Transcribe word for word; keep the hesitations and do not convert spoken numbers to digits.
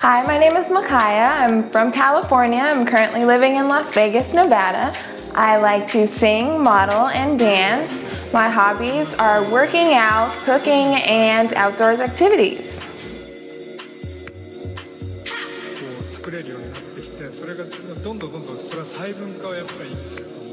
Hi, my name is Makaya. I'm from California. I'm currently living in Las Vegas, Nevada. I like to sing, model, and dance. My hobbies are working out, cooking, and outdoors activities. こう作れるようになってきて、それがどんどんどんどんそれは細分化はやっぱりいいんですよ。